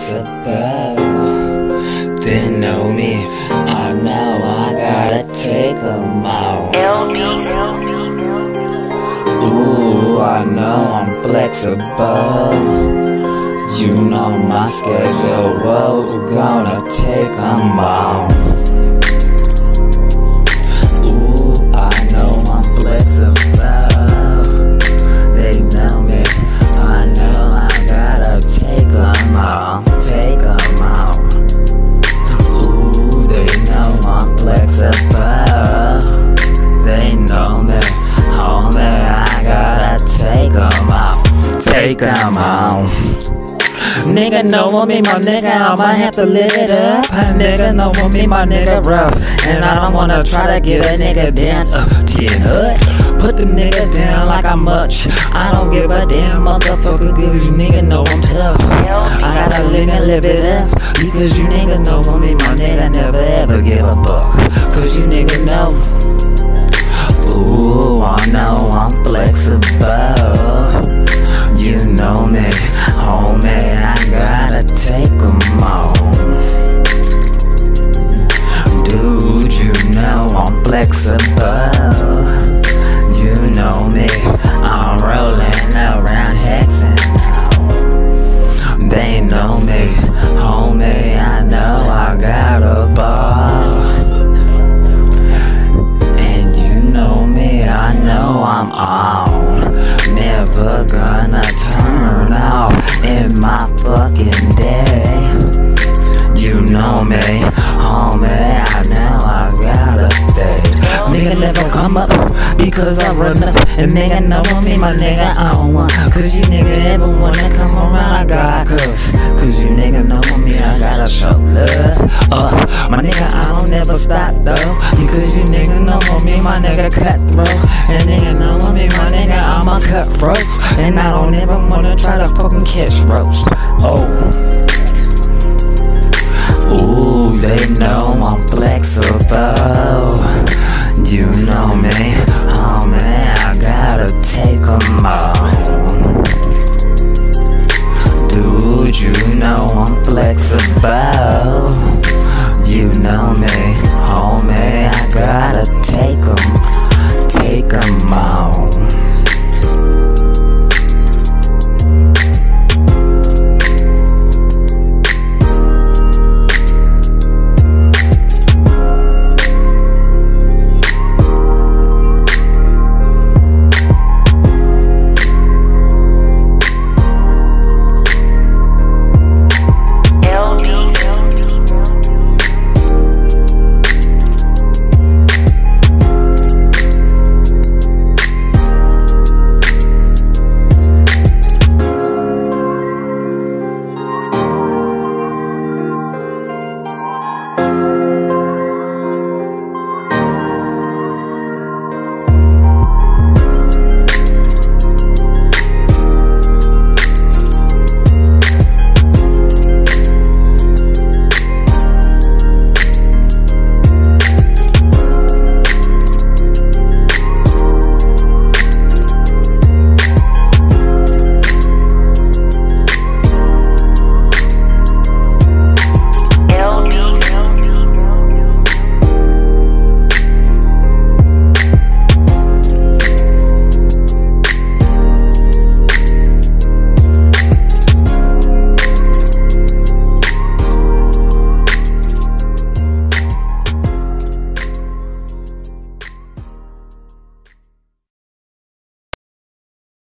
flexible. They know me, I know I gotta take them out. Ooh, I know I'm flexible. You know my schedule, whoa, gonna take them out. Ooh, I know I'm flexible. They know me, I know I gotta take them out. Take them out. Ooh, they know I'm flexible. They know me, homie, I gotta take them out. Take them out. Nigga know me, my nigga, I'ma have to live it up. Nigga know me, my nigga rough, and I don't wanna try to get a nigga down. 10 hood, put the niggas down like I'm much. I don't give a damn, motherfucker, cause you nigga know I'm tough. I gotta live it up, because you nigga know me, my nigga never ever give a fuck. Cause you nigga know. Ooh, I know I'm flexible. You know me, homie, I gotta take them on. Dude, you know I'm flexible. You know me, I'm rolling around hexing now. They know me, homie, I know I got a ball. And you know me, I know I'm on. Never gonna turn off in my fucking day. You know me, homie, I know I gotta stay. Nigga never come up because I run up. And nigga know me, my nigga, I don't want. Cause you nigga ever wanna come around, I got cuffs. Cause you nigga know me, I gotta show love. My nigga, I don't never stop though. Because you nigga know me, my nigga cutthroat. And nigga know me, my nigga, I'm a cutthroat. And I don't ever wanna try to fucking catch roast. Oh. Ooh, they know I'm flexible. You know me, homie, I gotta take